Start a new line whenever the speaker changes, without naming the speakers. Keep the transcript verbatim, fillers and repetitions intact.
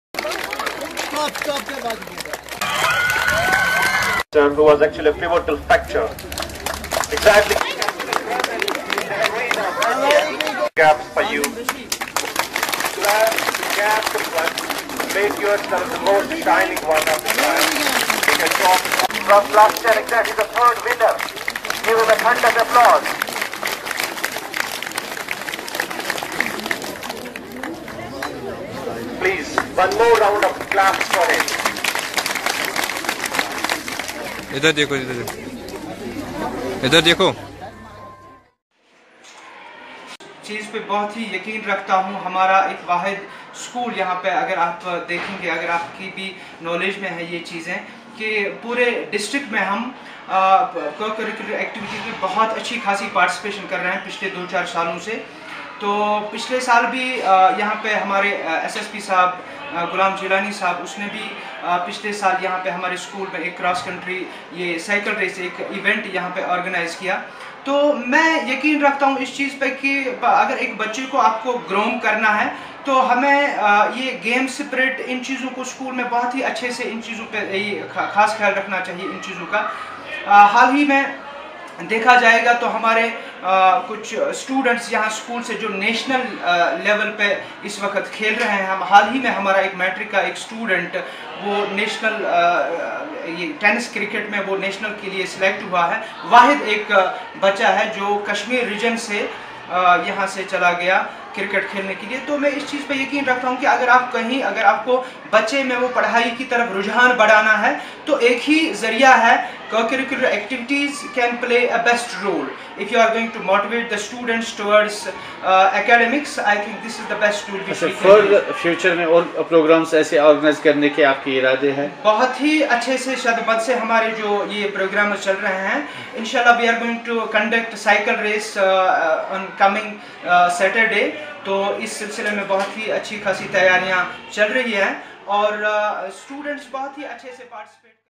Who was actually a pivotal factor. Exactly. Gaps for you. Grab gaps in front. Make yourself the most shining one of the class. Take a shot. From last year, exactly the third winner. Give him a thunder of applause. Please, one more round of claps for him.
इधर देखो, इधर देखो, इधर देखो।
चीज़ पे बहुत ही यकीन रखता हूँ। हमारा एक वाहिद स्कूल यहाँ पे अगर आप देखेंगे, अगर आपकी भी नॉलेज में है ये चीज़ें, कि पूरे डिस्ट्रिक्ट में हम को करिकुलर एक्टिविटीज़ में बहुत अच्छी खासी पार्टिसिपेशन कर रहे हैं पिछले दो चार सालों से। तो पिछले साल भी यहाँ पे हमारे एसएसपी साहब गुलाम जिलानी साहब, उसने भी पिछले साल यहाँ पे हमारे स्कूल में एक क्रॉस कंट्री ये साइकिल रेस एक इवेंट यहाँ पे ऑर्गेनाइज़ किया। तो मैं यकीन रखता हूँ इस चीज़ पे कि अगर एक बच्चे को आपको ग्रोम करना है तो हमें ये गेम स्पिरिट, इन चीज़ों को स्कूल में बहुत ही अच्छे से इन चीज़ों पे ये खास ख्याल रखना चाहिए इन चीज़ों का। हाल ही में देखा जाएगा तो हमारे आ, कुछ स्टूडेंट्स यहाँ स्कूल से जो नेशनल लेवल पे इस वक्त खेल रहे हैं। हम हाल ही में हमारा एक मैट्रिक का एक स्टूडेंट वो नेशनल ये टेनिस क्रिकेट में वो नेशनल के लिए सिलेक्ट हुआ है। वाहिद एक बच्चा है जो कश्मीर रीजन से यहाँ से चला गया क्रिकेट खेलने के लिए। तो मैं इस चीज़ पे यकीन रखता हूँ कि अगर आप कहीं अगर आपको बच्चे में वो पढ़ाई की तरफ रुझान बढ़ाना है तो एक ही जरिया है, co-curricular activities can play a best role. If you are going to motivate the students towards uh, academics, I think this is the best tool which we can use.
For future में और programmes ऐसे organise करने के आपके इरादे हैं?
बहुत ही अच्छे से शदबद से हमारे जो ये प्रोग्राम चल रहे हैं। इंशाल्लाह we are going to conduct cycle race uh, on coming uh, Saturday. तो इस सिलसिले में बहुत ही अच्छी खासी तैयारियां चल रही हैं और स्टूडेंट्स uh, बहुत ही अच्छे से पार्टिसिपेट